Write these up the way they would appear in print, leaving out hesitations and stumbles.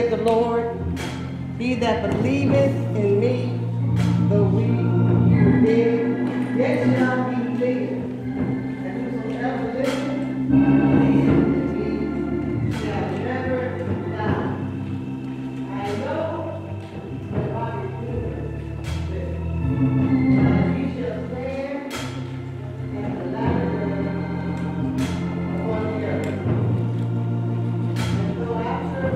saith the Lord, he that believeth in me, though we were dead, yet shall he live. And whosoever liveth, believeth in me, shall never die. I know that I is good, but he shall stand at the latter upon the earth. And so after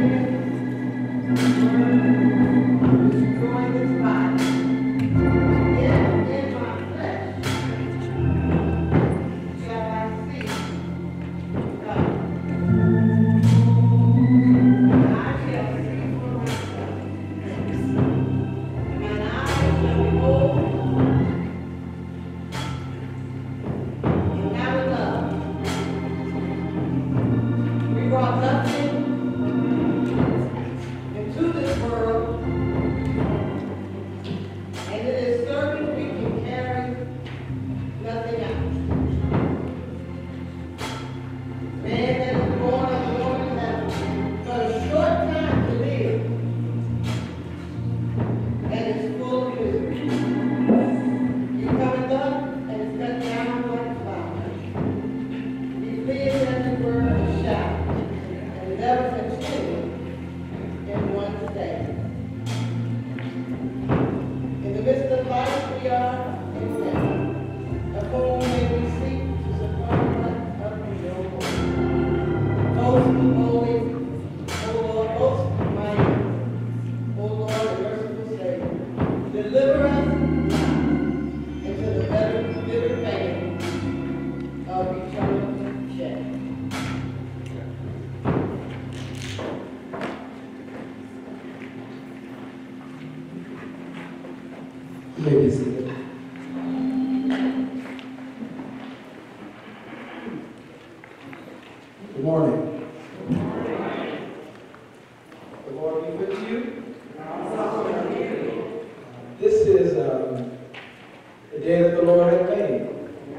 destroy this body, yet in my flesh shall I see God. And I shall see for myself, and mine eyes shall behold, and have love. We brought nothing into this world, and it is certain we can carry nothing out. Man that is born of a woman has but a short time to live, and is full of misery. He cometh up and is cut down like a flower. He fleeth as it were a shadow, and never continueth in one day. In the midst of life we are in death. Of whom may we seek to support us up in your holy. Most holy, O Lord, most mighty, O Lord, and merciful Savior, deliver us not into the bitter pain of eternal shame. You may be seated. Good morning. The Lord be with you. This is the day that the Lord has made.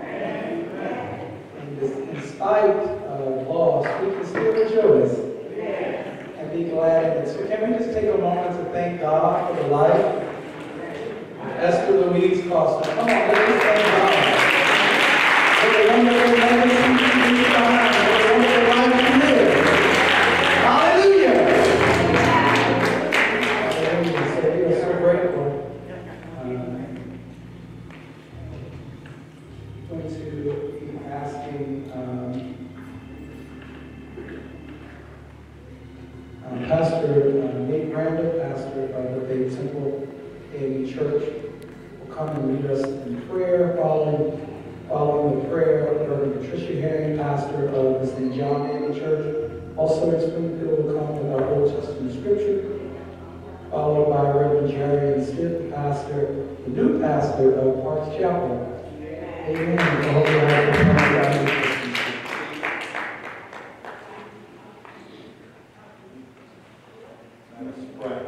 And in spite of loss, we can still rejoice and be glad in it. So can we just take a moment to thank God for the life Esther Louise Costa. Come on, let's just thank God for the wonderful legacy she leaves behind, for the wonderful life she lives. Hallelujah! Hallelujah. So we are so grateful. I'm going to be asking Pastor Nate Brandon, pastor of the Faith Temple AME Church, will come and lead us in prayer. Following the prayer, Reverend Patricia Herring, pastor of the St. John AME Church, also in Springfield, will come with our Old Testament scripture, followed by Reverend Jerry and Stiff, pastor, the new pastor of Parks Chapel. Amen. Let us pray.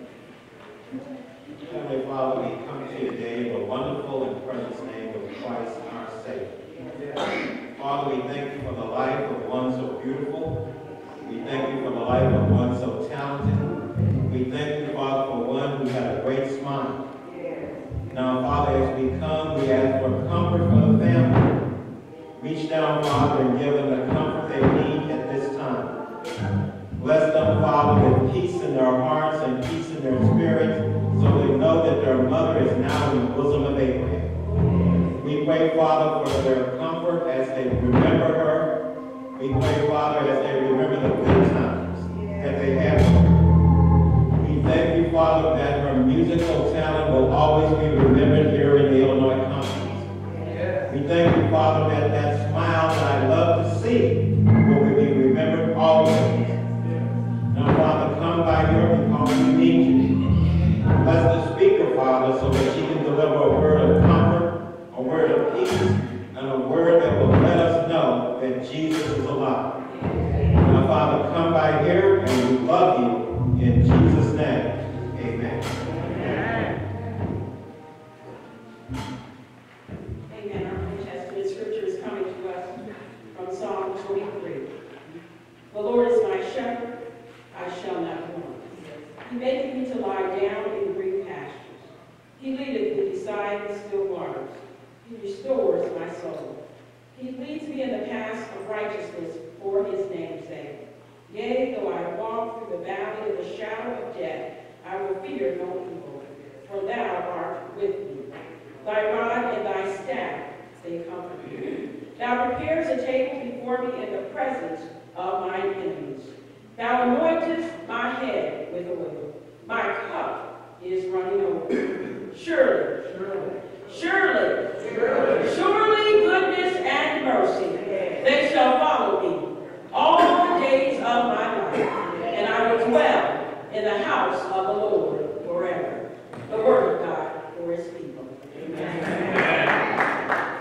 Heavenly Father, we come to you today in the wonderful and precious name of Christ our Savior. Father, we thank you for the life of one so beautiful. We thank you for the life of one so talented. We thank you, Father, for one who had a great smile. Now, Father, as we come, we ask for comfort for the family. Reach down, Father, and give them the comfort they need at this time. Bless them, Father, with peace in their hearts and peace in their spirits, so they know that their mother is now in the bosom of Abraham. We pray, Father, for their comfort as they remember her. We pray, Father, as they remember the good times that they had with her. We thank you, Father, that her musical talent will always be remembered here in the Illinois Conference. We thank you, Father, that that smile that I love to see will be remembered always. Now, Father, come by here because we need you. Bless the speaker, Father, so that she can deliver a word of comfort, a word of peace, and a word that will let us know that Jesus is alive. Now, Father, come by here, and we love you in Jesus' name. Amen. Amen. Our New Testament scripture is coming righteousness for his name's sake. Yea, though I walk through the valley of the shadow of death, I will fear no evil, for thou art with me. Thy rod and thy staff, they comfort me. Thou preparest a table before me in the presence of mine enemies. Thou anointest my head with oil. My cup is running over. Surely, goodness and mercy, they shall follow me all the days of my life, and I will dwell in the house of the Lord forever. The word of God for his people. Amen.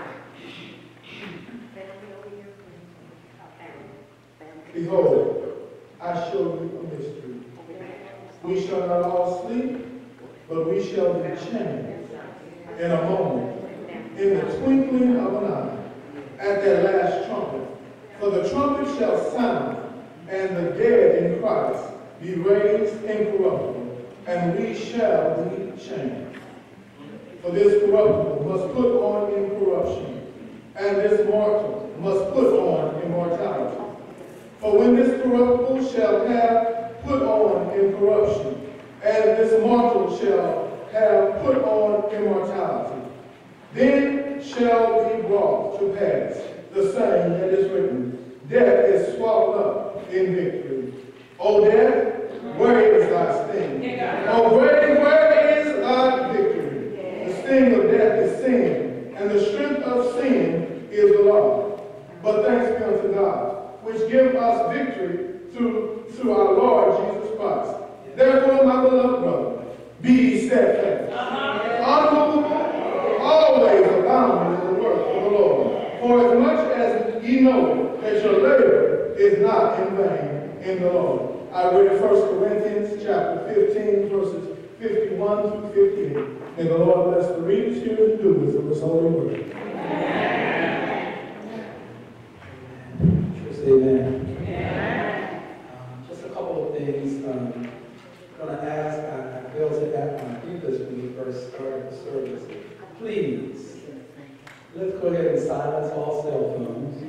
Behold, I show you a mystery. We shall not all sleep, but we shall be changed in a moment, in the twinkling of an eye, at that last trumpet. For the trumpet shall sound, and the dead in Christ be raised incorruptible, and we shall be changed. For this corruptible must put on incorruption, and this mortal must put on immortality. For when this corruptible shall have put on incorruption, and this mortal shall have put on immortality, then shall be brought to pass the saying that is written, death is swallowed up in victory. O death, where is thy sting? O grave, where is thy victory? The sting of death is sin, and the strength of sin is the law. But thanks be unto God, which give us victory through our Lord Jesus Christ. Therefore, my beloved brother, be ye steadfast, unmovable, always abounding in the work of the Lord. For as much as ye know that your labor is not in vain in the Lord. I read 1 Corinthians chapter 15, verses 51 through 58. May the Lord bless the readers, hearers, and doers of his holy word. Amen. Just a couple of things. I'm going to ask, I failed to ask my previous when we first started the service. Please, let's go ahead and silence all cell phones.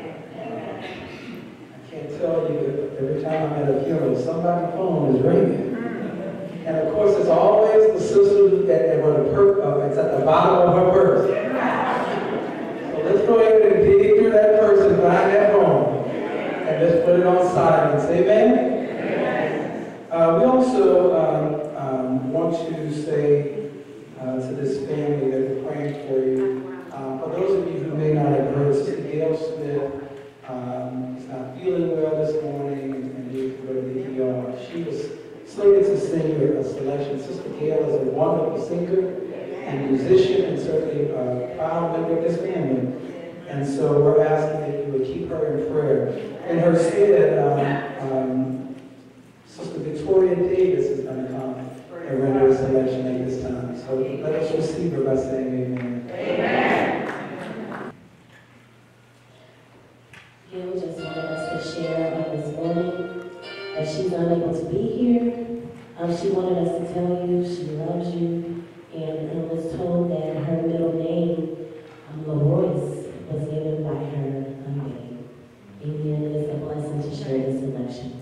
I can't tell you that every time I'm at a funeral, somebody's phone is ringing. And of course, it's always the sister it's at the bottom of her purse. So let's go ahead and dig through that purse and find that phone. And let's put it on silence. Amen? We also want to say to this family that we're praying for you. For those of you who may not have heard, Sister Gail Smith is not feeling well this morning and needs to go to the ER. She was slated to sing a selection. Sister Gail is a wonderful singer and musician and certainly a proud member of this family. And so we're asking that you would keep her in prayer. In her stead, Sister Victoria Davis is going to come and render a selection at this time. So let us receive her by saying amen. Amen. Gil just wanted us to share this morning that she's unable to be here. She wanted us to tell you she loves you and was told that her middle name, LaRoyce, was given by her name. Amen. It's a blessing to share this election.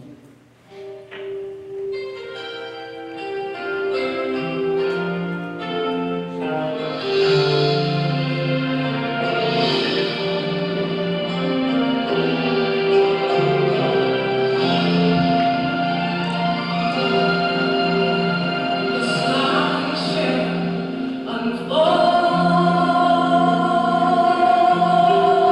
Unfold.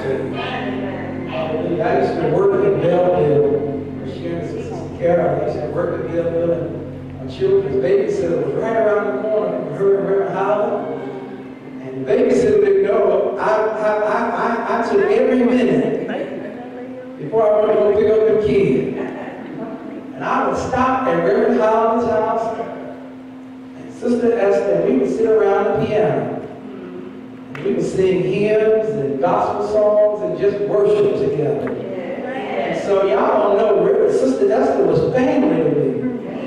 Hallelujah. I used to work in Belleville. Sharon and Sister Carol. I used to work in Belleville, and my children's babysitter was right around the corner from her and Reverend Howard. And the babysitter didn't know. I took every minute before I went to go pick up the kid. And I would stop at Reverend Howard's house and Sister Esther, and we would sit around the piano. And we would sing hymns and gospel songs and just worship together. And so y'all don't know, Sister Esther was family to me.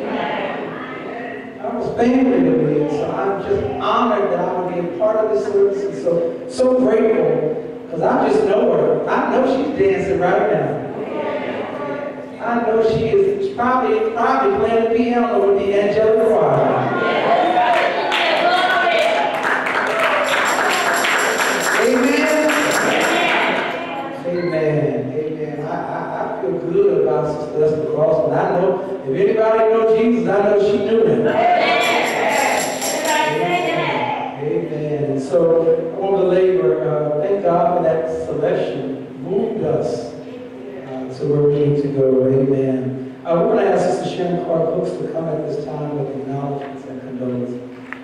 I was family to me, and so I'm just honored that I would be a part of this service, and so grateful, because I just know her. I know she's dancing right now. I know she is. She's probably playing the piano with the angelic choir. Amen. Amen. Amen. I feel good about Sister Esther Cross, and I know if anybody knows Jesus, I know she knew him. Amen. And so I want to belabor, thank God for that selection. Moved us to where we need to go. Amen. We're going to ask Sister Sharon Clark Hooks to come at this time with acknowledgments and condolences.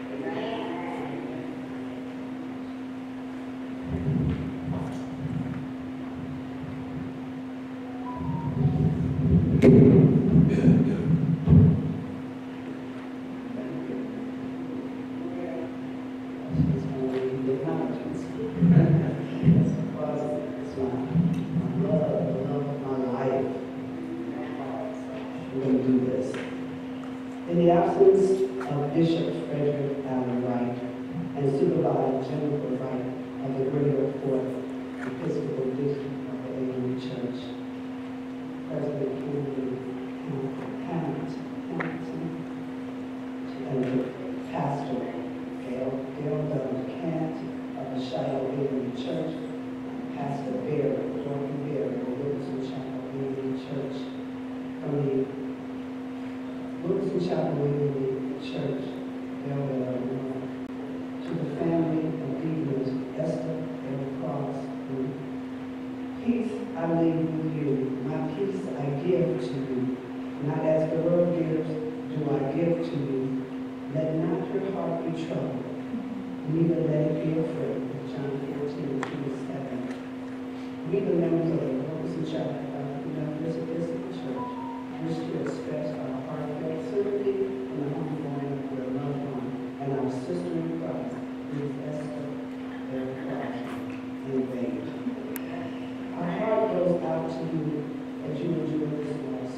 In the absence of Bishop Frederick Allen Wright and Supervisor Jennifer Wright of the Greater Fort Episcopal District of the AME Church, President Kennedy Hamilton, and Pastor Gail Duncan of the Shiloh AME Church, Pastor Dorothy Bear of the Wilkerson Chapel AME Church, from the Wilkerson Chapel AME Church, to the family of Deacons Esther and Cross. Peace I leave with you, my peace I give to you. Not as the world gives, do I give to you. Let not your heart be troubled, neither let it be afraid. John 14:27. We, the members of the Wilkerson Chapel Methodist Episcopal Church, wish to express our heartfelt sympathy in the homegoing of your loved one and our sister in Christ, Ms. Esther L. Cross, in vain. Our heart goes out to you as you endure this loss.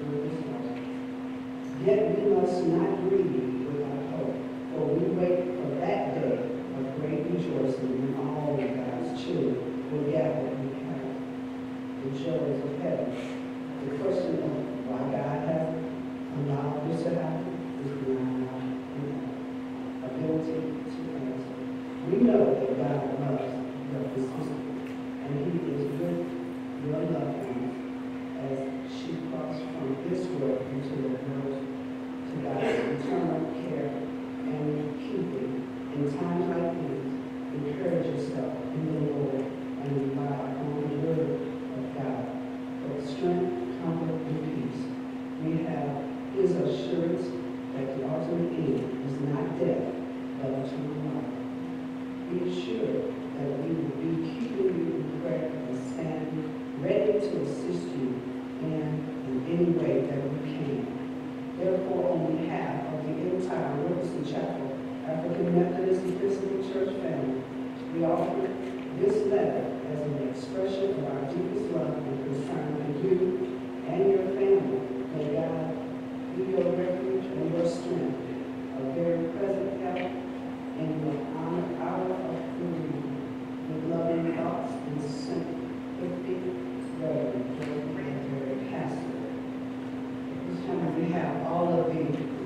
Yet we must not grieve without hope, for we wait for that day of great rejoicing when all of God's children will gather in heaven, the joys of heaven. The question of why God has allowed this to happen is beyond our ability to answer. We know that God loves your sister, and He is with your loved ones as she crossed from this world into the world to God's eternal care and keeping. In times like these, encourage yourself in the Lord and rely on the word of God for strength, comfort, and peace. We have His assurance that the ultimate end is not death, but eternal life. Be assured that we will be keeping you in prayer and standing ready to assist you in any way that we can. Therefore, on behalf of the entire Wilkerson Chapel African Methodist Episcopal Church family, we offer this letter as an expression of our deepest love and concern for you and your family. May God be your refuge and your strength, a very present help in the hour of bereavement, with loving thoughts and sympathy, Reverend Dorothy and Pastor. This time we have all of the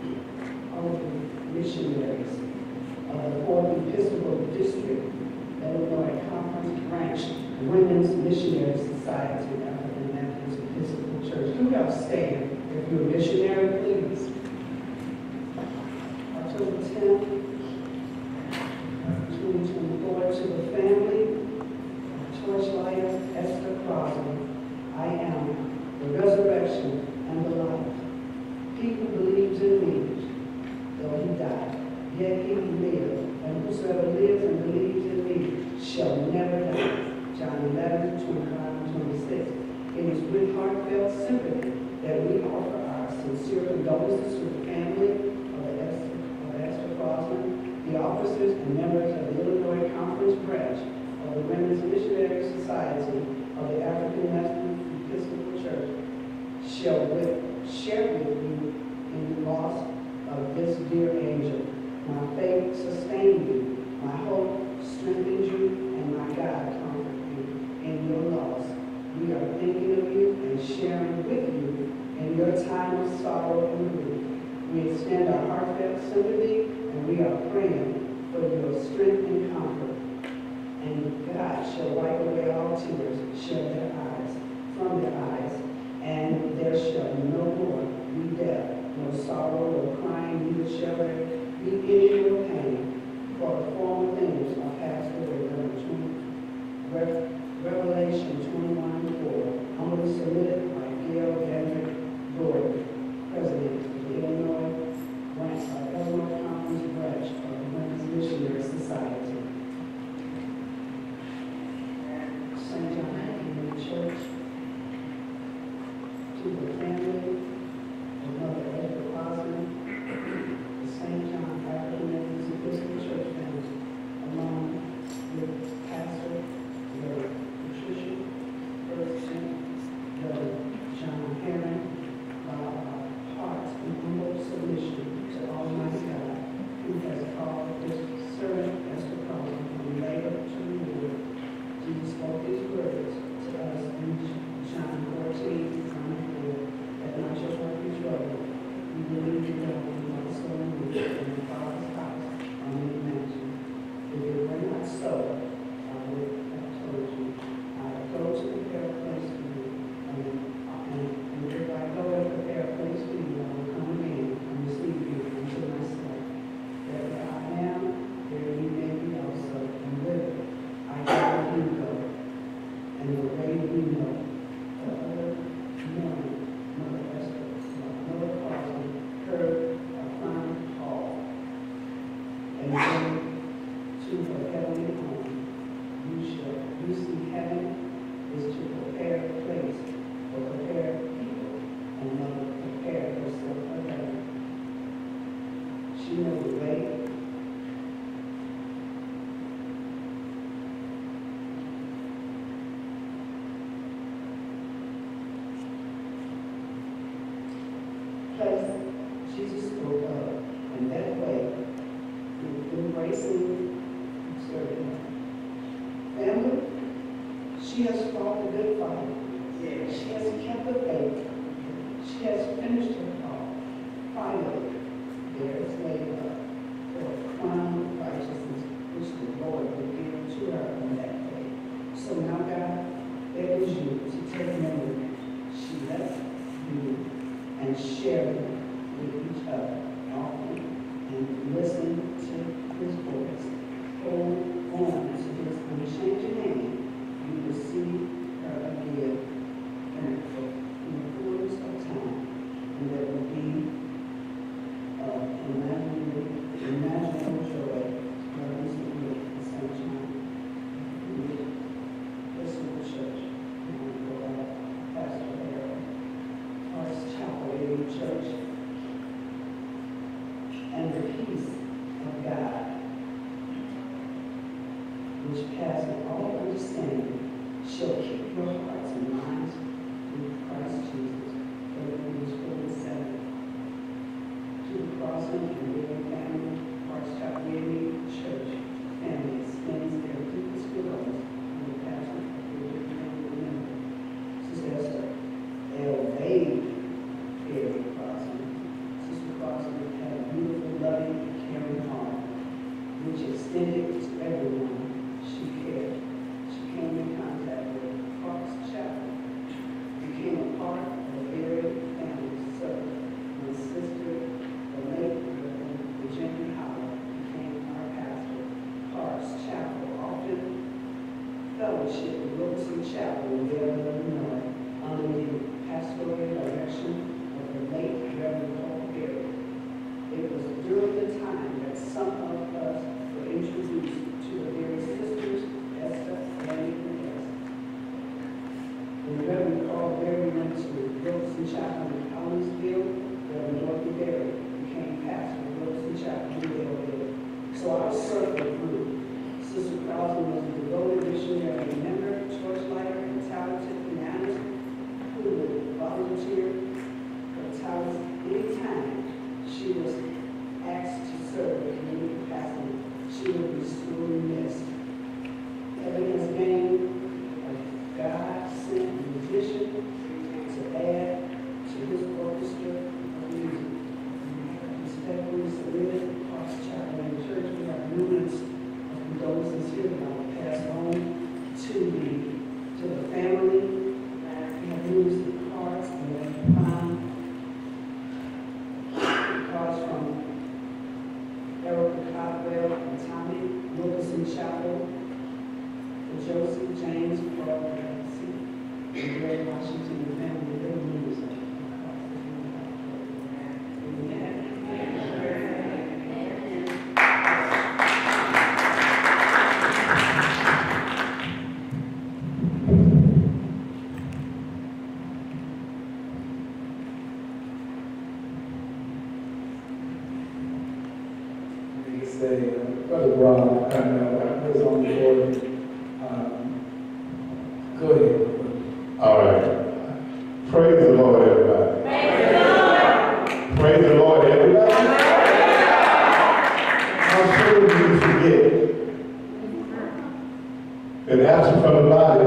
missionaries of the 4th Episcopal District, Illinois Conference Branch, Women's Missionary Society, African Methodist Episcopal Church. Who else stand? If you're a missionary, please. October 10th, 2024, to the family of Torchlight John 11, 25 and 26. It is with heartfelt sympathy that we offer our sincere condolences to the family of Esther Crosman, the officers and members of the Illinois Conference branch of the Women's Missionary Society of the African Methodist Episcopal Church. Share with you in the loss of this dear angel. My faith sustained you, my hope strengthened you, and my God comforted you in your loss. We are thinking of you and sharing with you in your time of sorrow and grief. We extend our heartfelt sympathy, and we are praying for your strength and comfort. And God shall wipe away all tears, shield their eyes from their eyes, and there shall no more be death, no sorrow, no crying, neither shall there be any more pain, for the former things are passed away. Revelation 21:4, humbly submitted by Gail Hendrick Gordon, President of the Illinois Conference branch of the Women's Missionary Society. St. John Anglican Church, to the family of Mother Esther Crosman, the St. John African Methodist Episcopal Church family, along with Pastor Rev. Patricia Ferguson, Rev. John Herron, our hearts in humble submission to Almighty God, who has called his servant Esther Crosman from labor to reward. Jesus spoke his words to us in John 14, that not your heart be troubled. You believe in God, you also in me, and the Father's house are many mansions. If it were not so, I would have told you. I go to prepare a place for you, and if I go and prepare a place for you, I will come again and receive you unto myself. That where I am, there you may be also, and whither I go, you go. And the way we know, the other morning, Mother Esther, Mother Crosman, heard a final call, and went to her heavenly home. You see, heaven is to prepare a place, or prepare people, and Mother prepared herself for heaven. She knew the way. Place Jesus spoke of, and that way, embracing serving him. Family, she has fought the good fight. She has kept the faith. She has finished her call. Finally, there is laid up for a crown of righteousness, which the Lord will give to her on that day. So now, God, there is you to take memory. She left you and share with each other often and listen to his voice. Hold on to his unchanging hand. You will see her again in the fullness of time, and there will be imaginable joy rising with the sunshine. Listen to church. And go out, Pastor Harold, Christ Chapel Area Church, and the peace of God, which passes all understanding, shall keep your hearts and minds through Christ Jesus. Philippians 4:7. To the Crosman and Living family, Christ Chapel Area Church family extends their deepest condolences on the passing of their dear family member, Sister Esther L. Dave Perry Crosman. Sister Crosman had a beautiful, loving, and caring heart, which extended to everyone she cared. She came in contact with Parks Chapel, became a part of a very family circle. My sister, the late Reverend Virginia Howard, became our pastor. Parks Chapel often fellowship with Wilson Chapel in Belleville, Illinois, under the pastoral direction of the late Reverend Paul Perry. It was during the time that some of us were introduced to the very sisters, Esther, Annie, and Esther. Wilkerson Chapel in Collinsville, where Dorothy Berry became pastor of Wilkerson Chapel in Belleville. So I circled through. Sister Crosby was a devoted missionary, member, torchlighter, and talented pianist who would volunteer her talents anytime she was asked to serve in any capacity. She would be sorely missed. Evidence gained of God-sent musician to add to his orchestra of music. Respectfully submitted, Cross Chapel and Church, we have numerous condolences here that I will pass on to the family. We have numerous cards and we found cards from Erica Caldwell and Tommy Wilkerson Chapel, for Joseph James Clark, and Greg Washington, the family, their numerous Brother Rob, I was on the board. Go ahead. All right. Praise the Lord, everybody. Praise the Lord, everybody. I'm sure you forget that absent from the body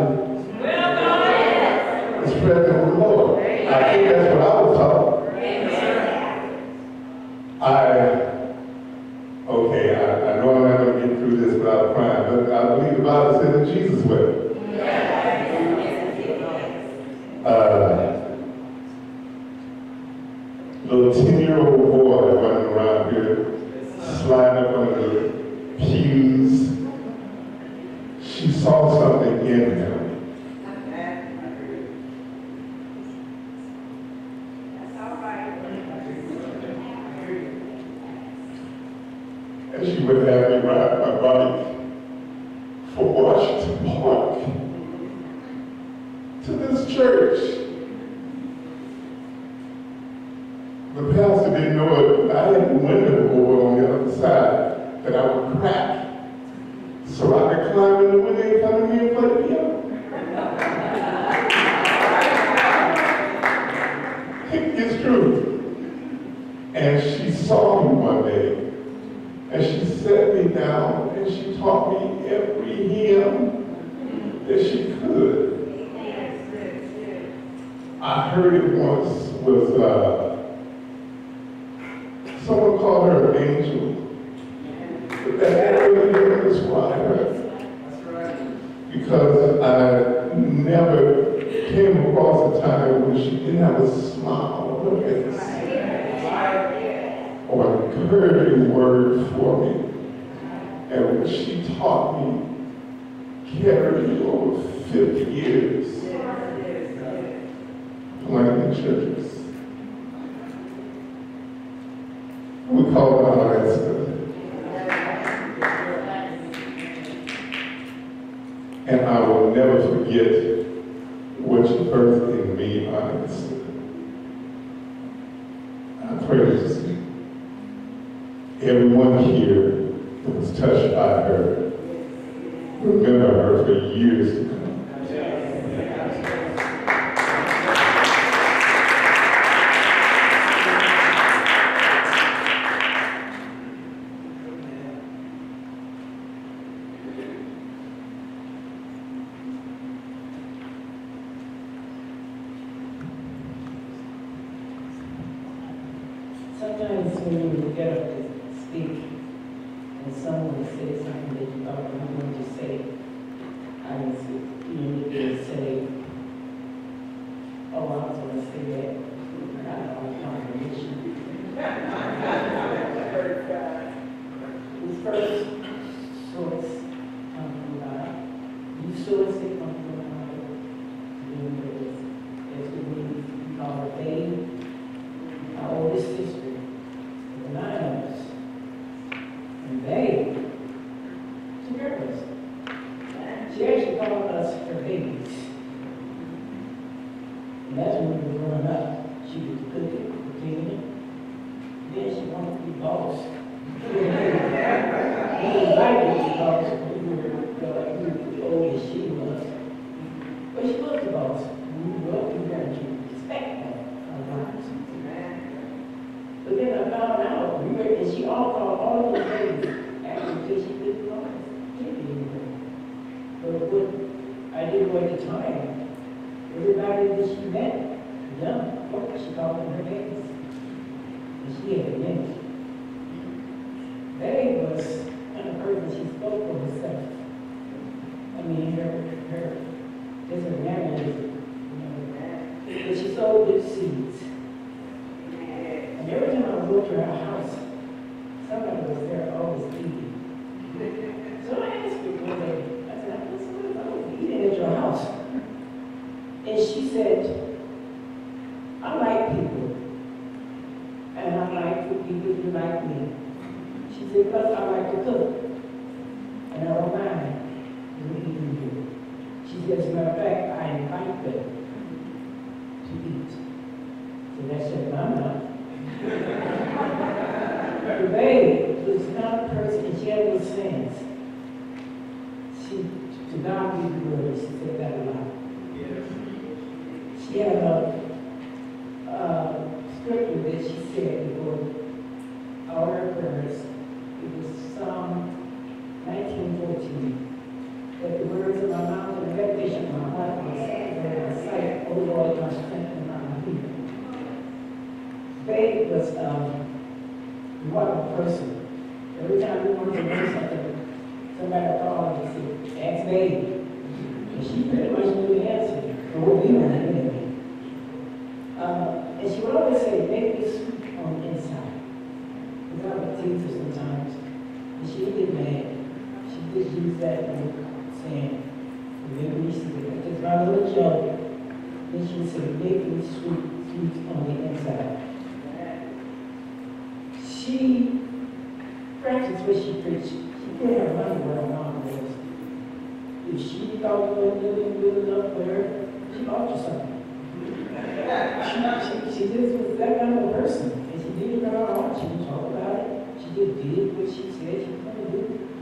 is present with the Lord. I think that's what I was taught. I know I'm not going to get through this without crying, but I believe the Bible said that Jesus wept. Little 10-year-old boy running around here, sliding up under the pews. She saw something in him. And she would have me ride my bike from Washington Park to this church. The pastor didn't know it, but I had a window over on the other side that I would crack so I could climb in the window and come in here and play the piano. It's true. And she saw me one day. And she set me down and she taught me every hymn that she could. I heard it once with, someone called her an angel. But that really didn't describe her. Because I never came across a time when she didn't have a smile on her face. Or an encouraging word for me. And what she taught me carried me over 50 years playing in churches. We call it our answer. And I will never forget what you birthed in me, honestly. I praise you. Everyone here that was touched by her, remember her for years to come. Sometimes when you get up to speak and someone says something that you thought you were going to say, you need to say, oh, I was going to say that. I don't want confirmation. The first source comes from God. You source it comes from God. Remember, as we call her babe, our oldest sister. 9 of us. And they took care of us. She actually called us her babies. And that's when we were growing up. She was cooking, cleaning. Then she wanted to be boss. He was like it because we were older as she was. But she was the boss. We got to respect her. But then I found out, and she all called all of the ladies after until she did the boss. But what I didn't know at the time, everybody that she met, young folk, she called them her names. And she had a name. They was kind of person she spoke for herself. I mean, her just her mannerism, but she sowed good seeds. And every time I went to her house, somebody was there always eating. So I asked her one day, I said, I was eating at your house. And she said, I like people. And I like for people to like me. She said, plus I like to cook. And I don't mind eating good. She said, as a matter of fact, I invite them to eat. So that shut my mouth. Her baby was not a person, and she had no sense. To God be the glory, she said that a lot. Yes. She had a scripture that she said before all her prayers. It was Psalm 19:14. That the words of my mouth and the meditation of my heart was my sight, O Lord, my strength and my healing. Faith was a wonderful person. Every time we wanted to do something, somebody called and said, ask Babe. And she pretty much knew the answer for what we wanted anyway. And she would always say, make me sweet on the inside. Because I would tease her sometimes. And she would get mad. She just used that saying, make me sweet. Because my little joke, then she would say, make me sweet on the inside. She practiced what she preached. She put her money where her mom was. If she thought you were living good enough for her, she bought you something. She just was that kind of a person. And she did it in her heart. She would talk about it. She just did what she said she was going to do.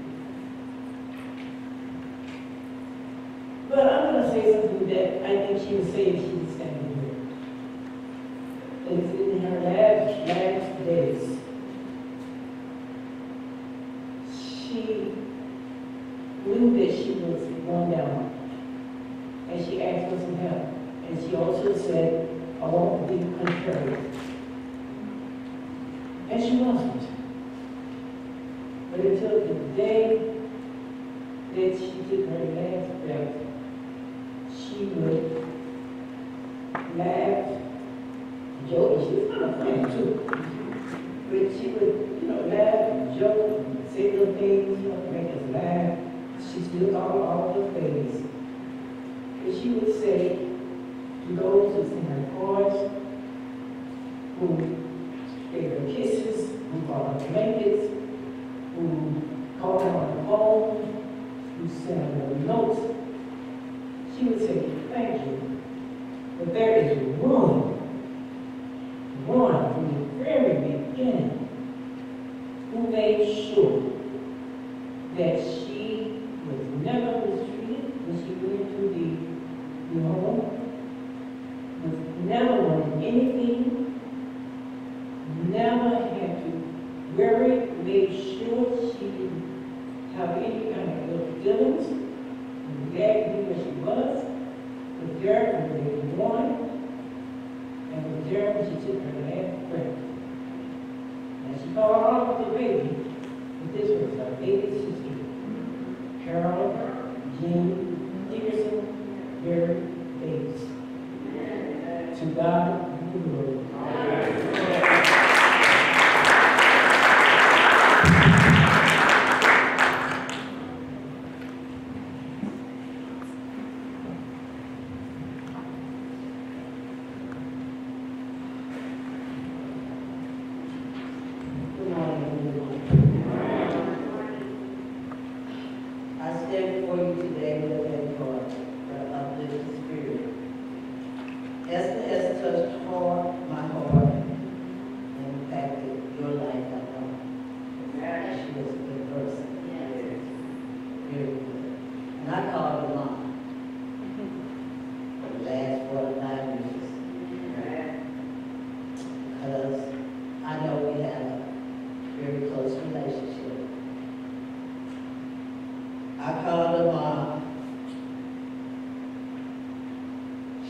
But I'm going to say something that I think she would say if she was standing here. It's in her last days. She knew that she was going down. And she asked for some help. And she also said, I want to be contrary. And she wasn't. But until the day that she took her last breath, she would laugh, joke. She was kind of funny too. But she would, laugh and joke and say little things, to make us laugh. She still called all the babies. But she would say, to those who sing her chorus, who gave her kisses, who bought her blankets, who called her on the phone, who sent her notes, she would say, thank you. But there is one from the very beginning, who made sure that she was never mistreated when she went into the home, was never wanted anything, never had to worry, made sure she didn't have any kind of ill feelings, and glad to be where she was there from day one, and was there when she took her last breath. And she called off the baby, but this was her baby sister, Carol Jean Dickerson, Mary Davis. To God be the glory. Esther has touched hard my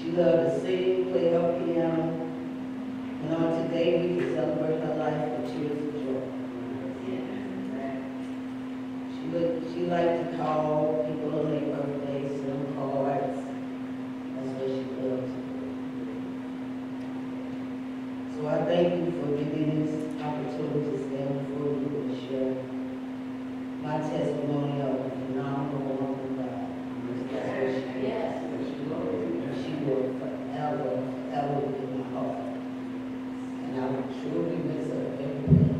She loved to sing, play her piano, and on today we can celebrate her life with tears of joy. She liked to call people on their birthdays, send cards. That's what she loved to do. So I thank you for giving this opportunity to stand before you and share my testimony of a phenomenal woman of God. That's what she is. She will forever, forever be in my heart. And I will truly miss her every day.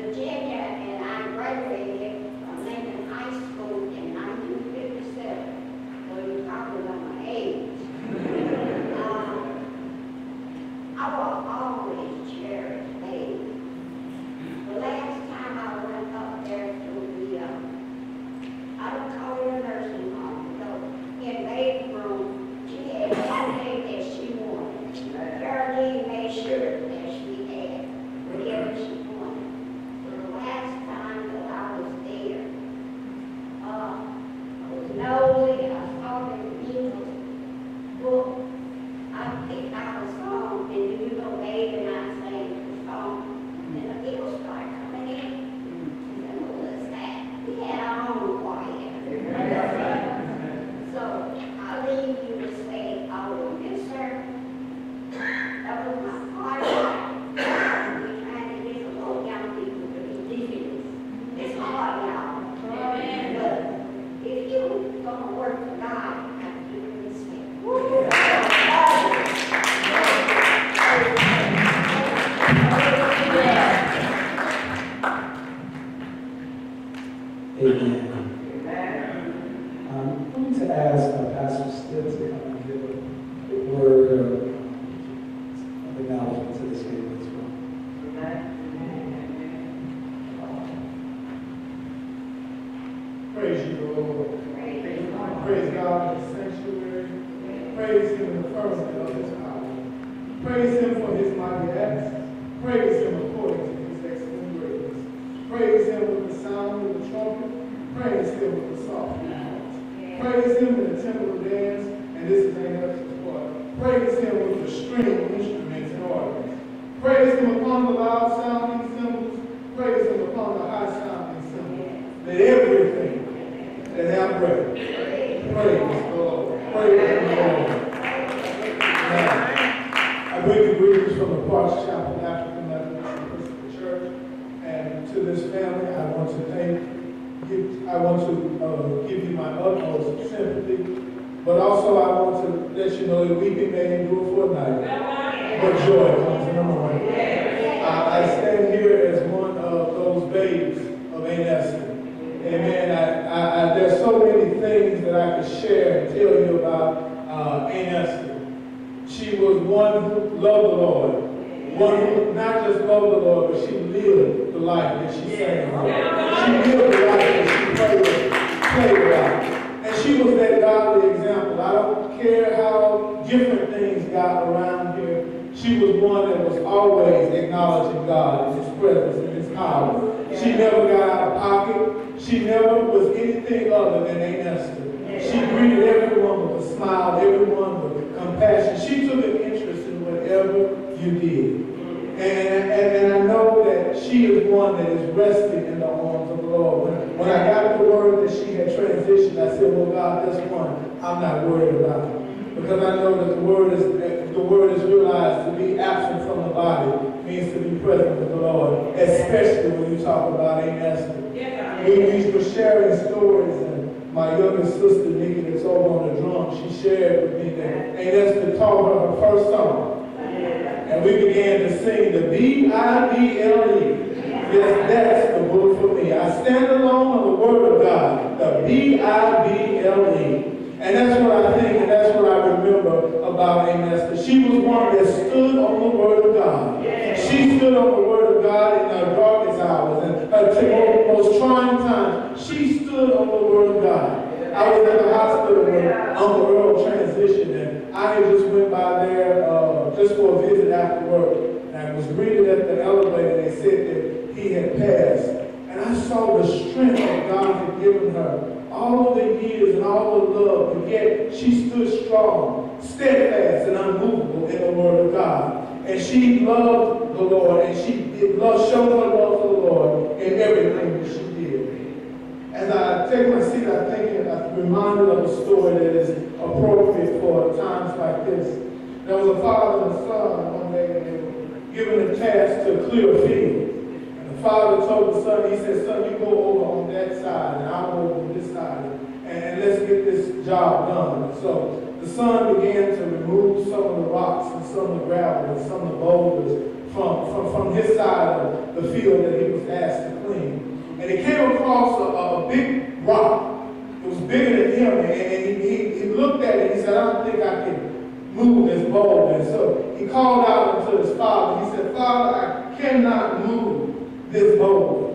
Virginia and I graduated from Lincoln High School in 1957. praise you, Lord. Praise God in the sanctuary. Praise him in the firmament of his power. Praise him for his mighty acts. Praise him according to his excellent greatness. Praise him with the sound of the trumpet. Praise him with the soft flute. Praise him in the temple of dance. And this is Ananias' part. Praise him with the string instruments and organs. Praise him upon the loud sounding cymbals. Praise him upon the high sounding cymbals. Let everything that have breath praise the Lord. Praise the Lord. Now, I bring you greetings from the Parks Chapel African Methodist Episcopal Church, and to this family, I want to give you my utmost sympathy, but also I want to let you know that weeping may endure for a night, but joy comes in the morning. I stand here as one of those babes of Aunt Esther. Amen. There's so many things that I could share and tell you about Aunt Esther. She was one who loved the Lord. One who not just loved the Lord, but she lived the life that she sang about. She lived the life that she played about. And she was that godly example. I don't care how different things got around here. She was one that was always acknowledging God and his presence and his power. She never got out of pocket. She never was anything other than Aunt Esther. She greeted everyone with a smile, everyone with compassion. She took an interest in whatever you did. And I know that she is one that is resting in the arms of the Lord. When I got the word that she had transitioned, I said, well, God, this one I'm not worried about. Because I know that the word is realized to be absent from the body means to be present with the Lord, especially when you talk about Aunt Esther. We were sharing stories, and my youngest sister, Nikki, that's over on the drum, she shared with me that Aunt Esther taught her first song. And we began to sing the B-I-B-L-E. Yes, that's the book for me. I stand alone on the word of God, the B-I-B-L-E. And that's what I think, and that's what I remember about Aunt Esther. She was one that stood on the word of God. She stood on the word of God in her darkest hours and her most trying times. She stood on the word of God. I was at the hospital when Uncle Earl transitioned, and I had just went by there just for a visit after work. And I was greeted at the elevator, and they said that he had passed. And I saw the strength that God had given her. All of the years and all the love, but yet she stood strong, steadfast, and unmovable in the word of God. And she loved the Lord, and she showed her love for the Lord in everything that she did. As I take my seat, I'm reminded of a story that is appropriate for times like this. There was a father and a son one day, and they were given a task to clear a field. The father told the son, he said, son, you go over on that side, and I'll go over on this side, and let's get this job done. So the son began to remove some of the rocks and some of the gravel and some of the boulders from his side of the field that he was asked to clean. And he came across a big rock. It was bigger than him, and he looked at it, and he said, I don't think I can move this boulder. And so he called out unto his father. He said, Father, I cannot move this boulder.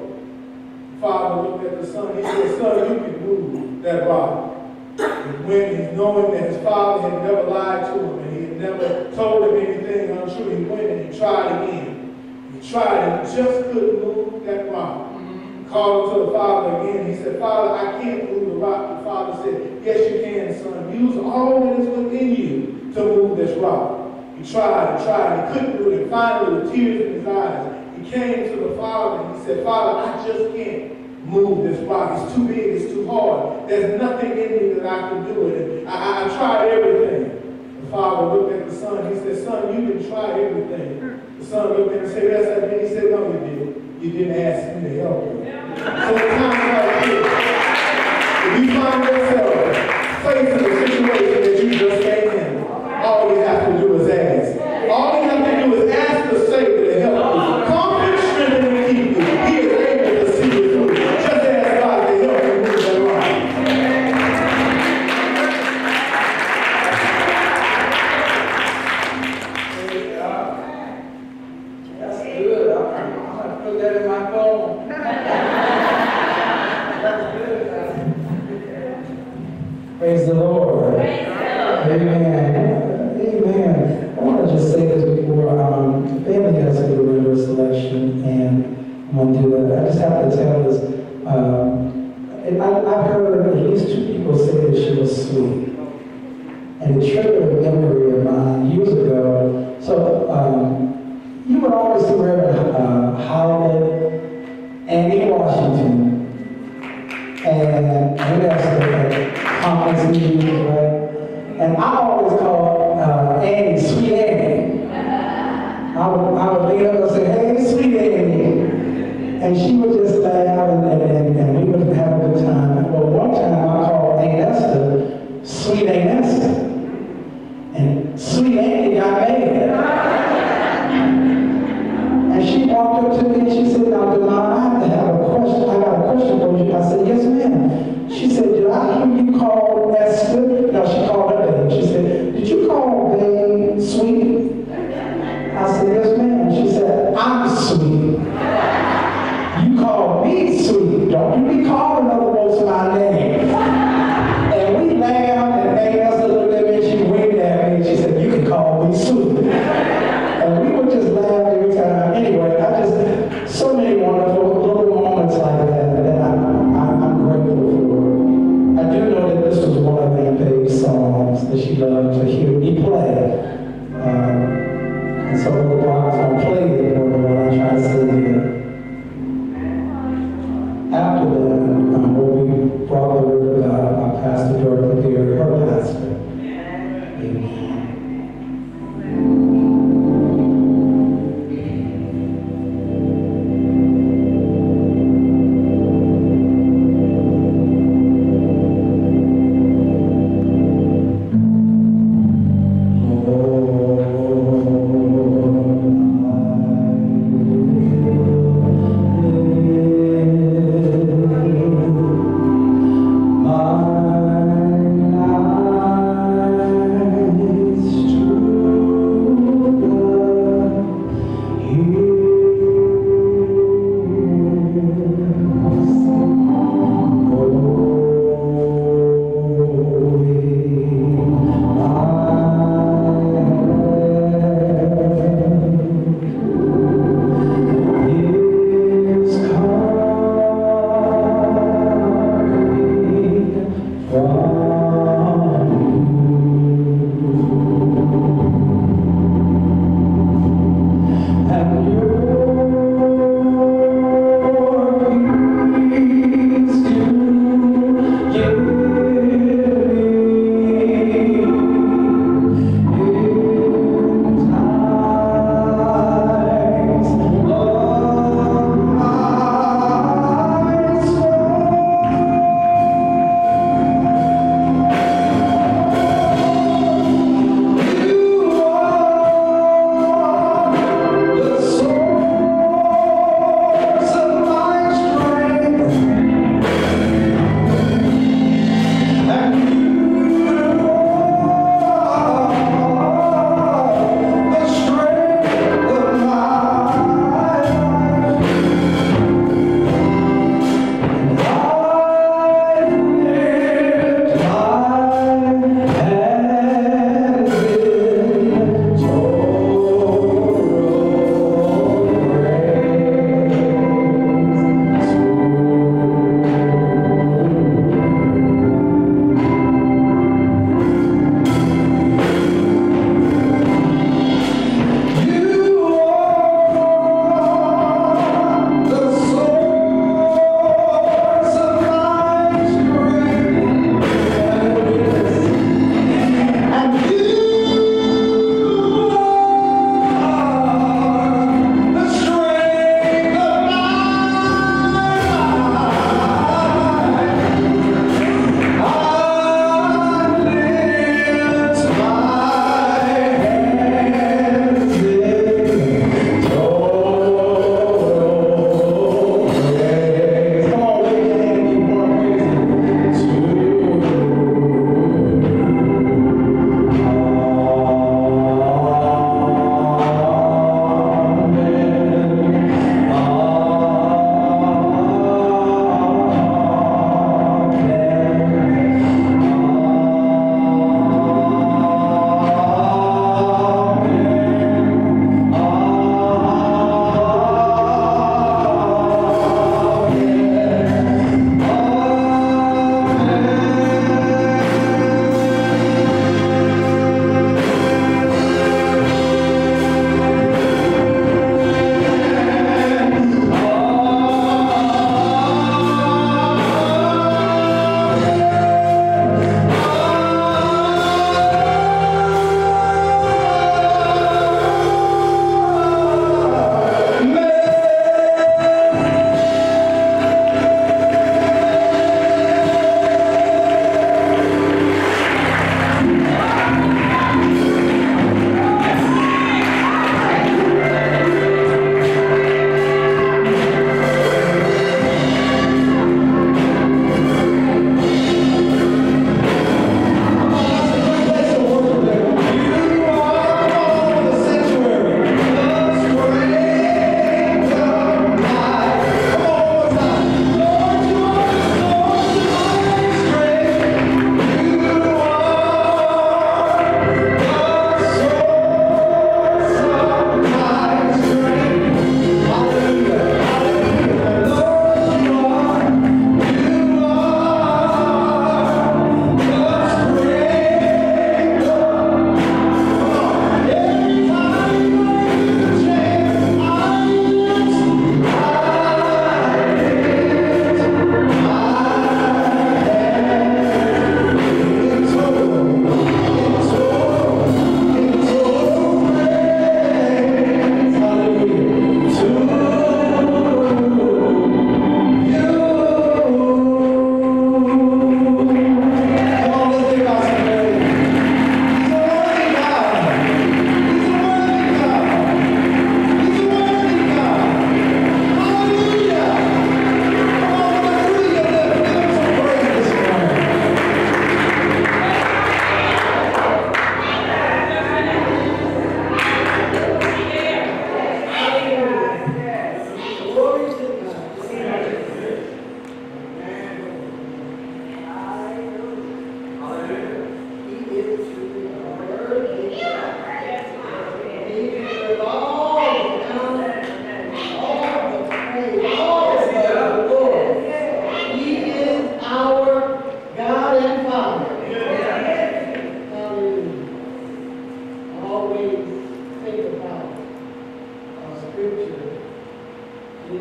Father looked at the son. He said, son, you can move that rock. And when he's knowing that his father had never lied to him and he had never told him anything untrue, he went and he tried again. He tried and he just couldn't move that rock. He called to the father again. He said, Father, I can't move the rock. The father said, yes, you can, son. Use all that is within you to move this rock. He tried and tried. He couldn't do it. And finally, with tears in his eyes, he came to the father and he said, Father, I just can't move this rock. It's too big. It's too hard. There's nothing in me that I can do it. And I tried everything. The father looked at the son. He said, son, you can try everything. The son looked at him and said, yes, I did. He said, no, you didn't. You didn't ask me to help you. So in times like this, if you find yourself facing a situation that you just came in, all you have to do is ask. All you have to do is ask the Savior to help you. Comfort, strengthen, and keep you. He is able to see you through. Just ask God to help you move that rock. That's good. I'm going to put that in my phone. Praise the Lord. Amen. Amen. I want to just say this before family has to do a river selection, and I'm going to do it. I just have to tell this. And I've heard at least 2 people say that she was sweet. And it triggered a memory of mine years ago. So you would always see Reverend Howard, Annie Washington, and that's the conference meetings, right? And I always called Annie Sweet Annie. I would lean up and say, hey, Sweet Annie. And she would just laugh and we would have a good time. Well, one time I called Aunt Esther Sweet Aunt Esther. And Sweet Annie got mad. And she walked up to me and she said, now, Demond, I have to have a question. I got a question for you. I said, yes, ma'am. She said, did I hear you call Esther? No, she called her babe. She said, did you call babe sweet? I said, yes, ma'am. She said, I'm sweet. You call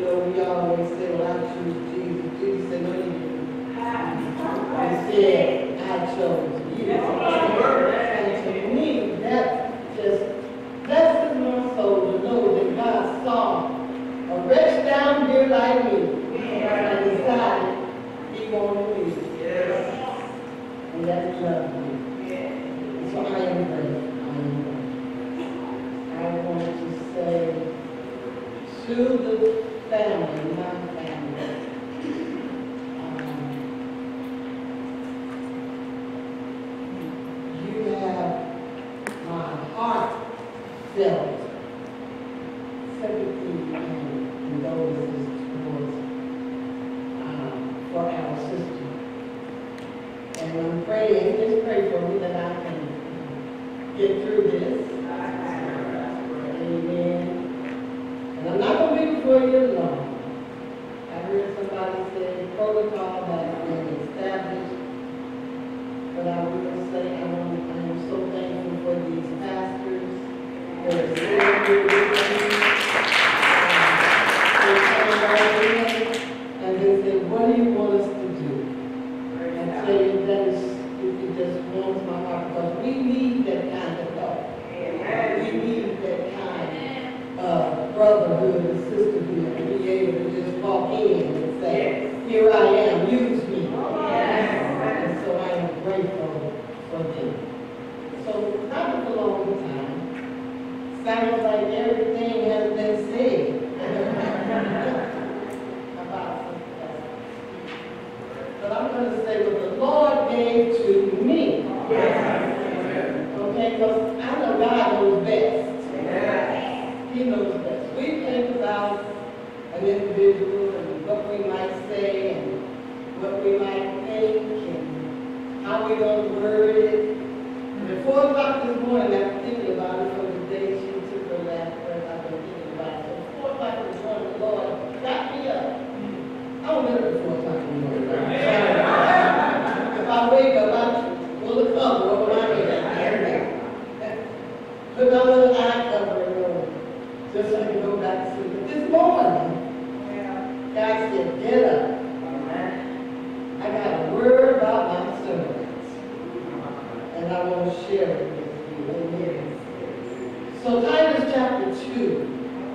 know, we always say, well, I choose Jesus. Jesus said, no, you didn't. He said, I chose you. And to me, that just blesses my soul to know that God saw a wretch down here like me and decided he wanted me. And that's love me. So I am grateful. I want to say to the family, my family, you have my heartfelt sympathy and condolences towards for our sister. And I'm praying, just pray for me that I can get through this. Amen. And I'm not going to be before you long. I heard somebody say protocol has been established. But I will say I am so thankful for these pastors that are sitting here with me. And they say, what do you want us to do? And I tell you, it just warms my heart because we need that kind of love. We need that kind of brotherhood and sisterhood to be able to just walk in and say, here I am, use me. And so I am grateful for them. So not for a long time. Sounds like everything has been said about success. But I'm going to say what the Lord gave to me. Okay, because I know God knows best. He knows best. We think about an individual and what we might say and what we might think and how we're going to word it. And at 4 o'clock this morning, after thinking about it from the day she took her last breath, I've been thinking about it. So 4 o'clock this morning, the Lord got me up. I don't live at 4 o'clock in the morning. If I wake up, I pull the cover over my head. Put my little eye covering on, just so I can go back to sleep. But this morning, God said, get up. I got a word about my servants, and I want to share it with you. Amen. So Titus chapter 2,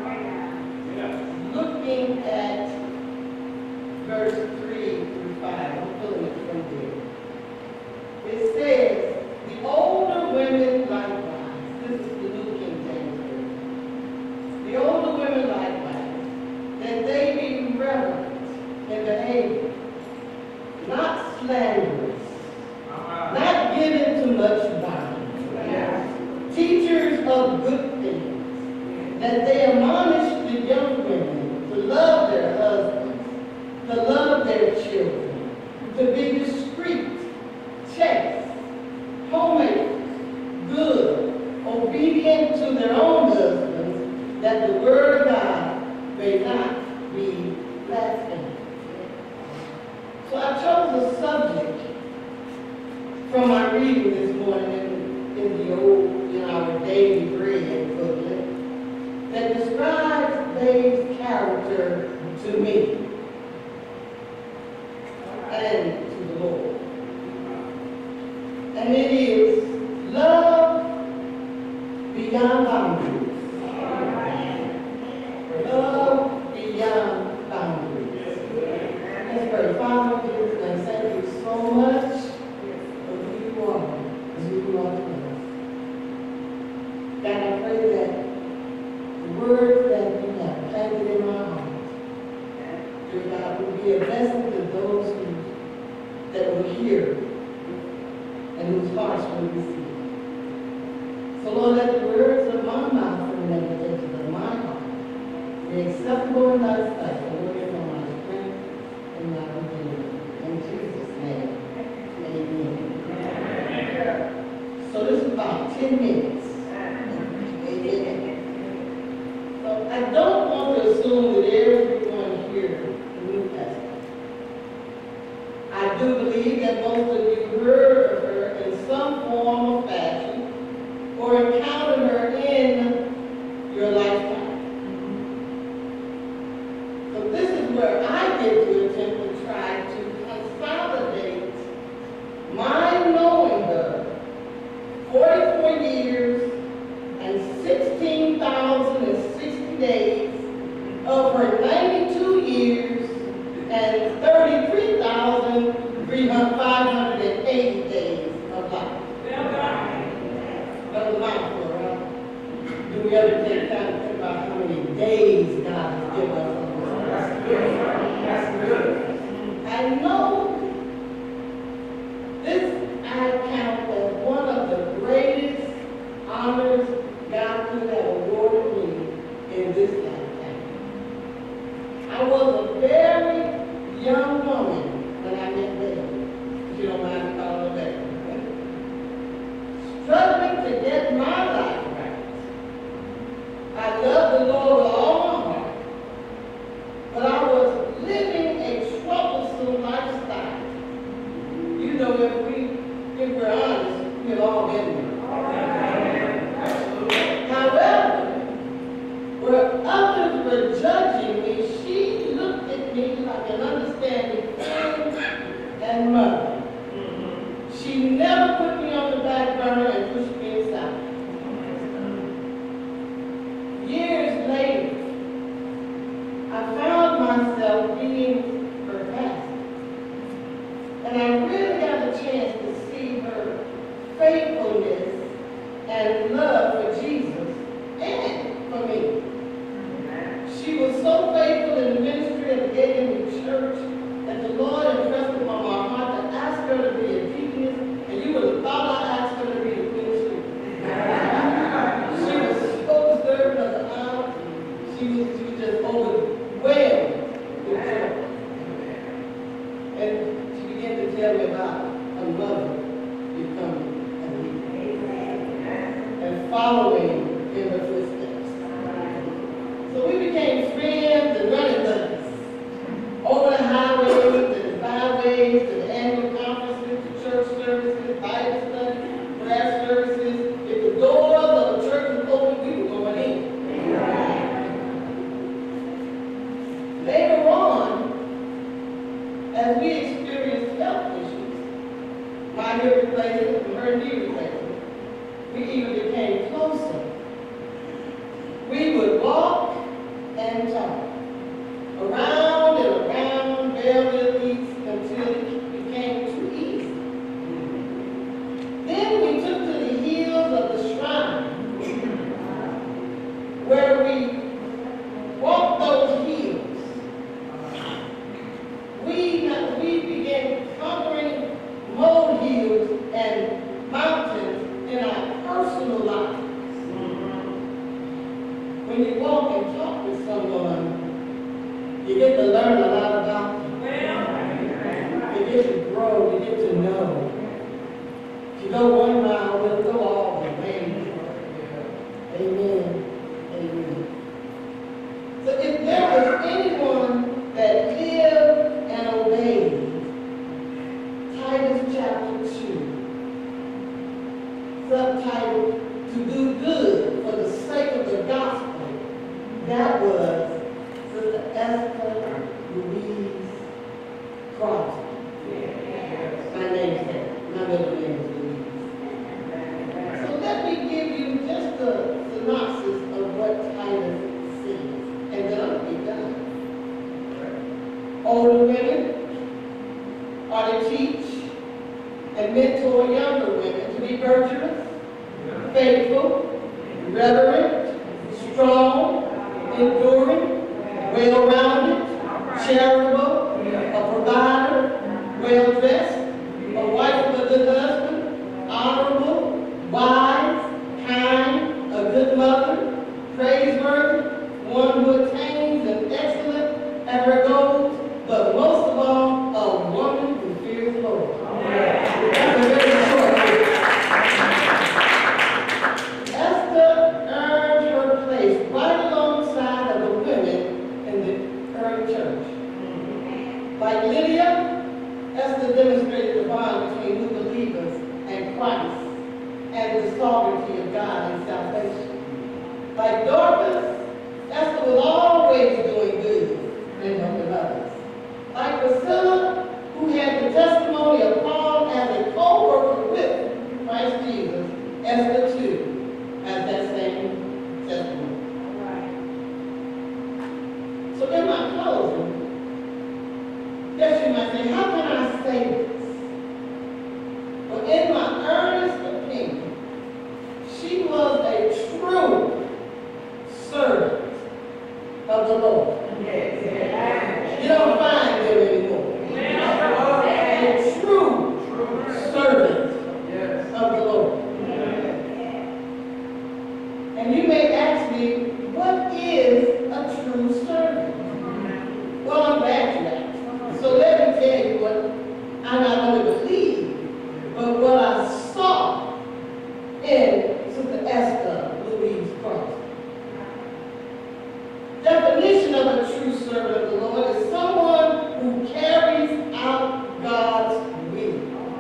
looking at verse 3 through 5, I'm pulling it from there. It says, the older women likewise, this is the New King James Version, the older women likewise, that they be reverent in behavior, not slanderous, not given to much wine, teachers of good things, that they admonish the young women to love their husbands, to love their children, to be discreet, chaste, homemakers, good, obedient to their own husbands, that the word of God may not be blasphemed. So I chose a subject from my reading this morning in our daily bread booklet that describes Dave's character to me and to the Lord. And it is love beyond boundaries. Love beyond boundaries. Let's pray. Father, and thank you so much for who you are and who you are to us. God, I pray that the words that you have planted in my heart, dear God, will be a blessing to those that will hear and whose hearts will receive. So Lord, let the words of my mouth and the meditations of my heart be acceptable in thy sight, and Lord, for my strength and my redeemer. In Jesus' name, amen. So this is about 10 minutes. Amen. So I don't want to assume that everyone here knew Esther. I do believe that most of you heard of her in some form or fashion, or encountered her in your lifetime. The is where I get to attempt to try to consolidate my knowing her 44 years and 16,060 days of her 92 years and 33,580 days of life. That was mouthful, right? Do we ever take time to think about how many days God has given us on this earth? That's good. I know this I count as one of the greatest honors God could have awarded me in this lifetime. I was a very young woman when I met Betty, if you don't mind me calling her Betty. Struggling to get my life right. I love the Lord with all my heart, but I was living a troublesome lifestyle. You know, if we're honest, we've all been there. However, where others were judging me, she looked at me like an understanding friend and mother. She never put me on the back burner and pushed me aside. Years later, I found myself being her pastor. And I really got a chance to see her faithfulness and love for Jesus and for me. She was so faithful in the ministry of the Gate Church that the Lord impressed upon my heart to ask her to be a deaconess, and you would have thought I asked her to be a ministry. She was so deserving of the honor. She was just overwhelmed with joy. And she began to tell me about her mother becoming a leader and following in her footsteps. So we became friends and running buddies. Over the highways and the byways, to the annual conferences, to church services, Bible study, prayer services. If the doors of the church was open, we were going in. Later on, as we experienced health issues, my hip replacement and her knee replacement, we even became closer. We would walk and talk around and around Belleville East until it became too easy. Then we took to the hills of the shrine, where we walked those hills. We began conquering molehills and mountains in our personal lives. When you walk and talk with someone, you get to learn a lot about them. You get to grow, you get to know. If you go 1 mile, we'll go all the way. Amen. Amen. So if there was anyone that lived and obeyed Titus chapter 2, subtitled, "To Do Good for the Sake of the Gospel," that was Sister Esther Louise Crosby. My namesake, my middle name is Louise. So let me give you just a synopsis of what Titus says, and then I'll be done. Older women are to teach and mentor younger women to be virtuous, faithful, reverent, strong, enduring, well-rounded, charitable, a provider, well-dressed, a wife of a good husband, honorable, wise, kind, a good mother, praiseworthy, one who attains and excellent at her goals, but most of all, a woman who fears the Lord. That's a very short list. Esther earned her place right alongside of the women in the early church. Like Lydia, Esther demonstrated the bond between new believers and Christ and the sovereignty of God in salvation. Like Dorcas, Esther was always doing good and helping others. my closing, yes, you might say, how can I say this? Well, in my earnest opinion, she was a true servant of the Lord. You don't find them anymore. A true servant of the Lord. And you may ask me, what is a true servant? Well, I'm glad you asked. So let me tell you what I'm not going to believe, but what I saw in Sister Esther Louise Cross. Definition of a true servant of the Lord is someone who carries out God's will.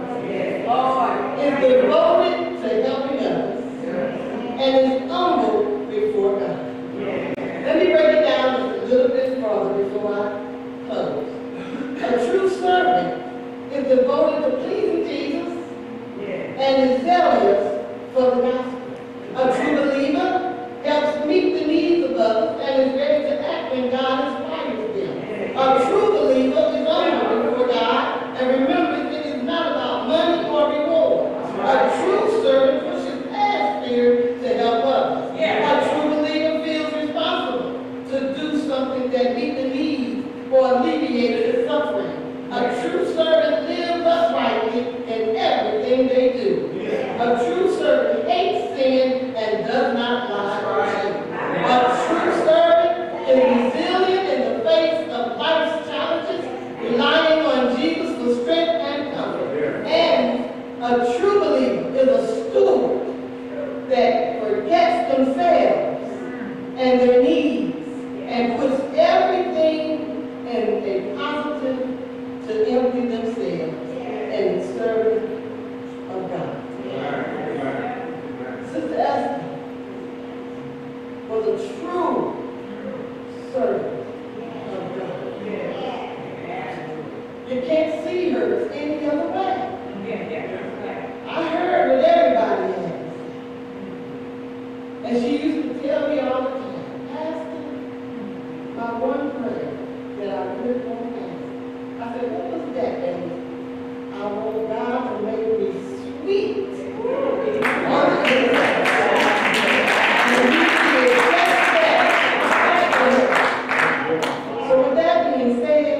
Is devoted to helping others and is humble before God. Let me break it down just a little bit further before I close. A true servant is devoted to pleasing Jesus and is zealous for the gospel. A true believer helps meet the needs of others and is ready to act when God inspires them. A true believer is humble before God and remembers it is not about money or reward. A true servant pushes past fear to help others. A true believer feels responsible to do something that meets the needs or alleviates the suffering. A true servant lives uprightly in everything they do. A true servant hates sin and does not lie or cheat. A true servant is resilient in the face of life's challenges, relying on Jesus for strength and comfort. And a true believer is a steward that forgets themselves and their needs and puts everything in a positive to empty themselves in service of God. Sister Esther was a true servant of God. You can't see her any other way. I heard what everybody has. And she used to tell me all the time, Pastor, my one prayer that I really want to ask. I said, what was that, baby? I want God to make me sweet on the inside. And He did just that. So with that being said,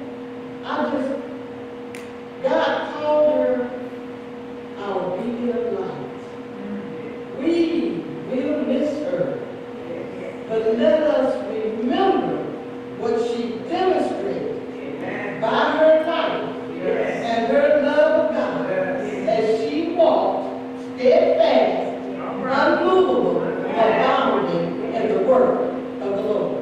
God called her our beacon of light. We will miss her, but let us remember what she demonstrated by her life and her love of God as she walked steadfast, unmovable, abounding in the work of the Lord.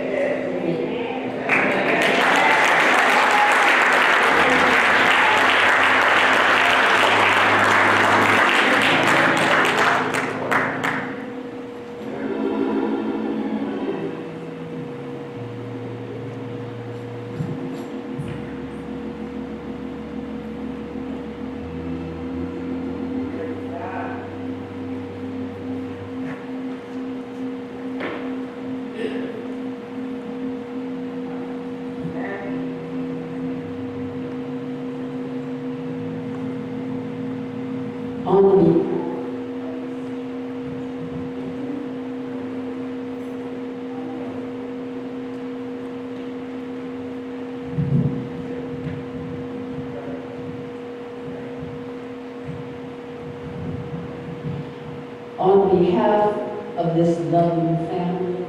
On behalf of this loving family,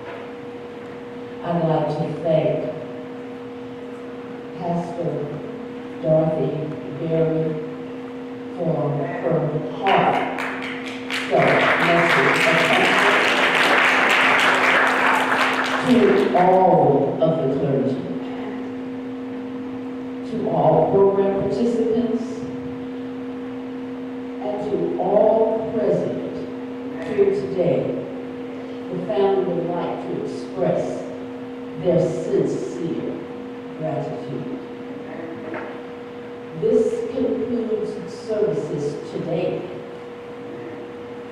I'd like to thank Pastor Dorothy Berry for her heartfelt message to all of the clergy, to all program participants, and to all present here today. The family would like to express their sincere gratitude. This concludes services today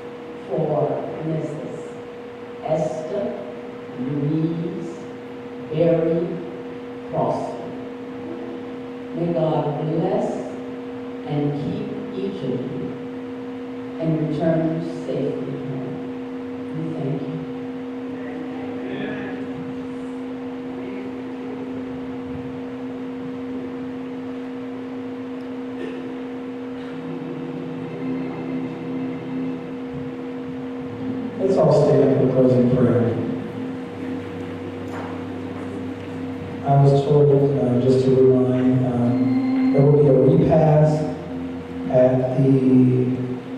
for Mrs. Esther Louise Berry Crossing. May God bless and keep each of you and return you safely home. We thank you. Let's all stand for closing prayer. I was told, just to remind, there will be a repast at the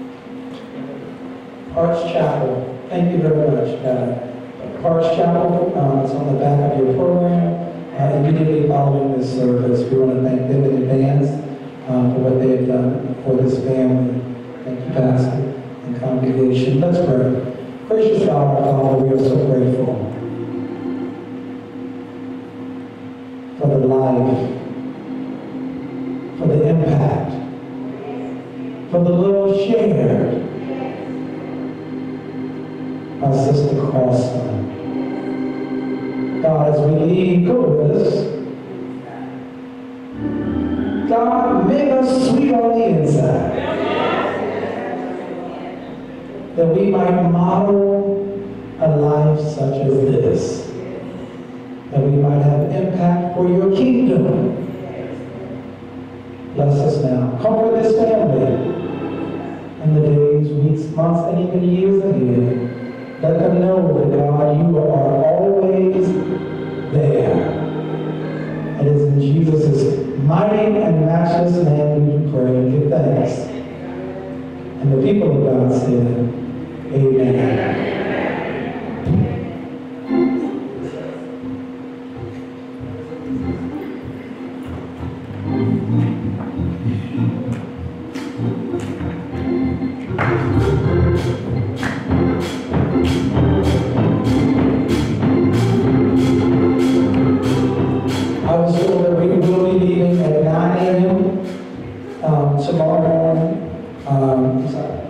Arch Chapel. Thank you very much. Arch Chapel, it's on the back of your program. Immediately following this service, we want to thank them in advance for what they have done for this family. Thank you, Pastor and congregation. Let's pray. Gracious God, our Father, we are so grateful for the life, for the impact, for the love shared by Sister Crossland. God, as we leave, go with us. God, make us sweet on the inside, that we might model a life such as this, that we might have impact for your kingdom. Bless us now. Comfort this family in the days, weeks, months, and even years ahead. Let them know that, God, you are always there. It is in Jesus' mighty and matchless name we do pray and give thanks. And the people of God said, Amen. I was told that we will be leaving at 9 a.m. Tomorrow morning.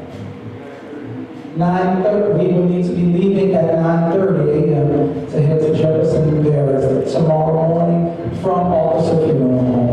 9:30. We will need to be leaving at 9:30 a.m. to head to Jefferson Barracks tomorrow morning from Officer Funeral Home.